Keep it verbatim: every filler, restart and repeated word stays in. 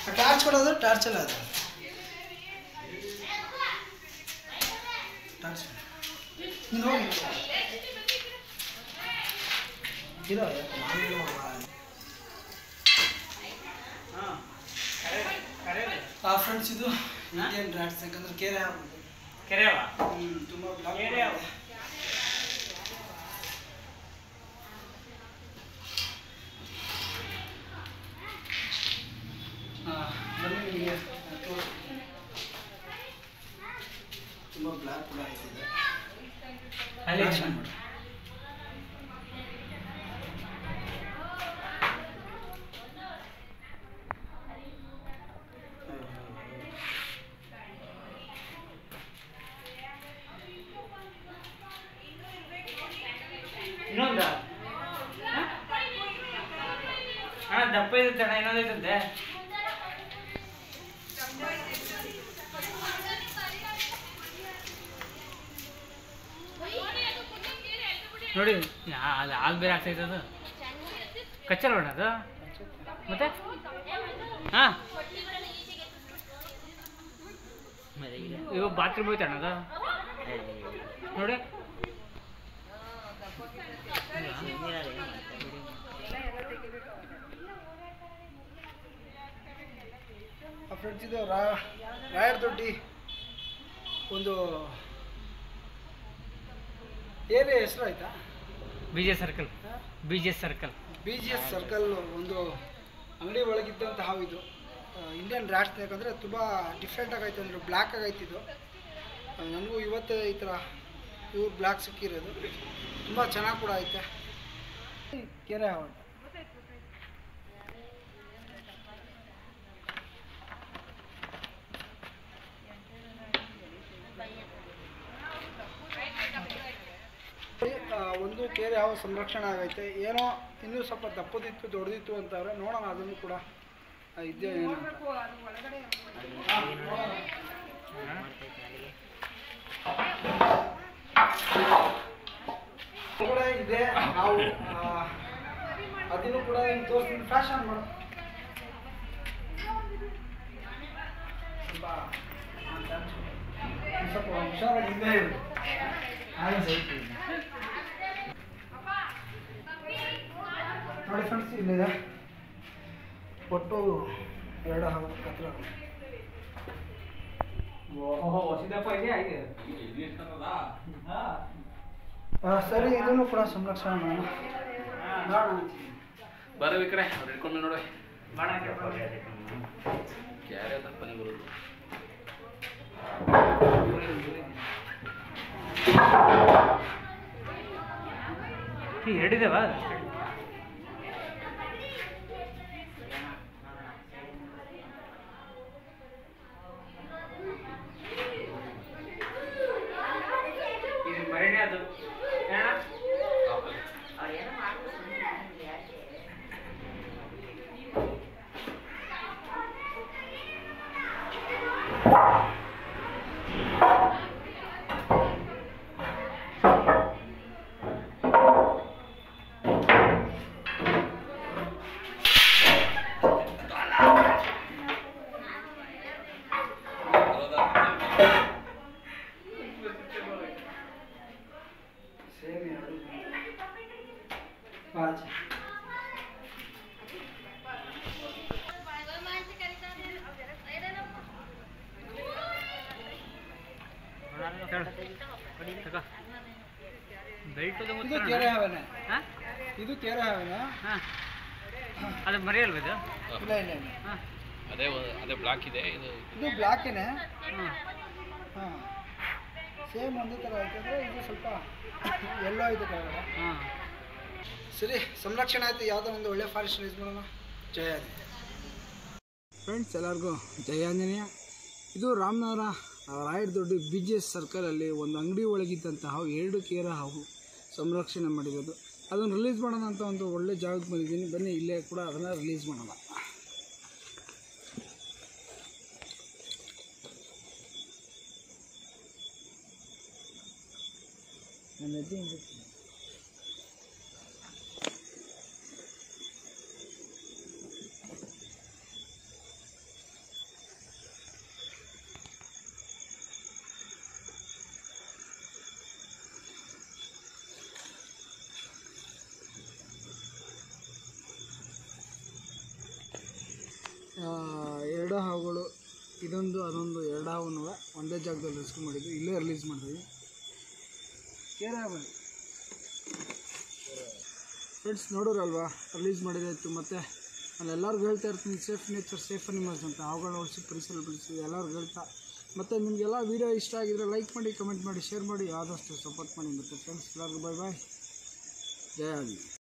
Torch ಕೊಡೋದು torch ಅಲ್ಲ ಅದು ಟಾರ್ಚ್ ನೀನು ಹೋಗಿ ಇರೋ ಆ ಫ್ರೆಂಡ್ಸ್ ಇದು ಇಂಡಿಯನ್ ರ್ಯಾಟ್ಸ್ ಯಾಕಂದ್ರೆ ಕೆರೆ ಆಗ್ಬೋದು ಕೆರೆ ಹ್ಞೂ ತುಂಬ ಬ್ಲಾಕ್ ಬನ್ನಿ ನಿಮಗೆ ತುಂಬ ಬ್ಲಾಕ್ ಕೂಡ ಆಯ್ತಿದೆ ಅಲ್ಲಿ ಮಾಡಿ ಇನ್ನೊಂದ ಹಾ ದಪ್ಪ ಇರುತ್ತೆ ಅಣ್ಣ ಇನ್ನೊಂದೈತಂತೆ ನೋಡಿ ಅದು ಹಾಲು ಬೇರೆ ಆಗ್ತೈತೆ ಅದು ಕಚ್ಚಲ್ ಬೇಡ ಅದು ಮತ್ತೆ ಹಾಂ ಇವಾಗ ಬಾತ್ರೂಮ್ ಹೋಯ್ತು ಅಣ್ಣ ಅದು ನೋಡಿ ಫ್ರೆಂಡ್ಸ್ ಇದು ರಾ ರಾಯರ ದೊಡ್ಡಿ ಒಂದು ಏರಿಯಾ ಹೆಸರು ಆಯ್ತಾ B J circle B J circle B G S circle ಒಂದು ಅಂಗಡಿ ಒಳಗಿದ್ದಂಥ ಹಾವು ಇದು ಇಂಡಿಯನ್ ರ್ಯಾಟ್ಸ್ ಯಾಕಂದರೆ ತುಂಬ ಡಿಫ್ರೆಂಟಾಗಿ ಆಯ್ತು ಅಂದರೆ ಬ್ಲ್ಯಾಕ್ ಆಗೈತಿದ್ದು ನನಗೂ ಇವತ್ತು ಈ ಥರ ಇವ್ರು ಬ್ಲ್ಯಾಕ್ ಸಿಕ್ಕಿರೋದು ತುಂಬ ಚೆನ್ನಾಗಿ ಕೂಡ ಐತೆ ಕೆರೆ ಹಾವು ಒಂದು ಕೆರೆ ಹಾವು ಸಂರಕ್ಷಣೆ ಆಗೈತೆ ಏನೋ ಇನ್ನೂ ಸ್ವಲ್ಪ ದಪ್ಪದಿತ್ತು ದೊಡ್ಡದಿತ್ತು ಅಂತಾರೆ ನೋಡೋಣ ಅದನ್ನು ಕೂಡ ಇದ್ದೇ ಏನು ಕೂಡ ಇದೆ ನಾವು ಅದನ್ನು ಕೂಡ ಹಿಂಗೆ ತೋರಿಸ್ತೀನಿ ಫ್ಯಾಷನ್ ಮಾಡು ಸ್ವಲ್ಪ ಸ್ವಲ್ಪ ಹುಷಾರಾಗಿದ್ದೇ ಇದೆ ನೋಡಿ ಫ್ರೆಂಡ್ಸ್ ಇಲ್ಲಿದೆ ಒಟ್ಟು ಎರಡು ಹಾವು ಹತ್ರ ಸರಿ ಇದನ್ನು ಕೂಡ ಸಂರಕ್ಷಣೆ ಮಾಡೋಣ ಬರ ವಿಕ್ರೆ ಅವ್ರು ಹಿಡ್ಕೊಂಡು ನೋಡಿ ಕ್ಯಾರೆ ದಪ್ಪನೇ ಬರೋದು ಎರಡಿದಾವ ಇದು ಮರಿನೇ ಅದು ಇದು ಕೆರೆ ಹಾವೇನೆ ಇದು ಕೆರೆ ಹಾವೇನೆ ಅದು ಮರಿ ಅಲ್ವ ಇದು ಇಲ್ಲ ಇಲ್ಲ ಇಲ್ಲ ಅದೇ ಅದೇ ಬ್ಲಾಕ್ ಇದೆ ಇದು ಇದು ಬ್ಲಾಕೇನೆ ಹಾಂ ಸೇಮ್ ಒಂದೇ ಥರ ಆಯ್ತಂದ್ರೆ ಇದು ಸ್ವಲ್ಪ ಎಲ್ಲೋ ಐತೆ ಕೆಳಗಡೆ ಹಾಂ ಸರಿ ಸಂರಕ್ಷಣೆ ಆಯಿತು ಯಾವುದೋ ಒಂದು ಒಳ್ಳೆ ಫಾರೆಸ್ಟ್ ಯೂಸ್ ಮಾಡೋಣ ಜಯ ಫ್ರೆಂಡ್ಸ್ ಎಲ್ಲರಿಗೂ ಜಯ ಆಂಜನೇಯ ಇದು Ramanagara Rayara Doddi B G S ಸರ್ಕಲಲ್ಲಿ ಒಂದು ಅಂಗಡಿ ಒಳಗಿದ್ದಂತಹ ಎರಡು ಕೆರೆ ಹಾವು ಸಂರಕ್ಷಣೆ ಮಾಡಿರೋದು ಅದನ್ನು ರಿಲೀಸ್ ಮಾಡೋಣ ಅಂತ ಒಂದು ಒಳ್ಳೆ ಜಾಗಕ್ಕೆ ಬಂದಿದ್ದೀನಿ ಬನ್ನಿ ಇಲ್ಲೇ ಕೂಡ ಅದನ್ನು ರಿಲೀಸ್ ಮಾಡೋಣ ನನ್ನ ಅಜ್ಜಿ ಎರಡು ಹಾವುಗಳು, ಇದೊಂದು ಅದೊಂದು ಎರಡು ಹಾವನ್ನು ಒಂದೇ ಜಾಗದಲ್ಲಿ ರೆಸ್ಕ್ಯೂ ಮಾಡಿದ್ದು, ಇಲ್ಲೇ ರಿಲೀಸ್ ಮಾಡ್ತೀವಿ. ಕೇರ ಬನ್ನಿ ಫ್ರೆಂಡ್ಸ್, ನೋಡೋರಲ್ವಾ ರಿಲೀಸ್ ಮಾಡಿದಾಯಿತು. ಮತ್ತು ನಾನು ಎಲ್ಲರಿಗೂ ಹೇಳ್ತಾ ಇರ್ತೀನಿ, ಸೇಫ್ ನೇಚರ್ ಸೇಫ್ ಅನಿಮಲ್ಸ್ ಅಂತ, ಅವುಗಳನ್ನ ಉಳಿಸಿ ಪರಿಸರ ಬೆಳೆಸಿ ಎಲ್ಲರಿಗೂ ಹೇಳ್ತಾ. ಮತ್ತು ನಿಮಗೆಲ್ಲ ವೀಡಿಯೋ ಇಷ್ಟ ಆಗಿದ್ರೆ ಲೈಕ್ ಮಾಡಿ, ಕಮೆಂಟ್ ಮಾಡಿ, ಶೇರ್ ಮಾಡಿ, ಆದಷ್ಟು ಸಪೋರ್ಟ್ ಮಾಡಿ. ಮತ್ತು ಫ್ರೆಂಡ್ಸ್ ಎಲ್ಲರಿಗೂ ಬಾಯ್ ಬಾಯ್, ಜಯ ಆದಿ.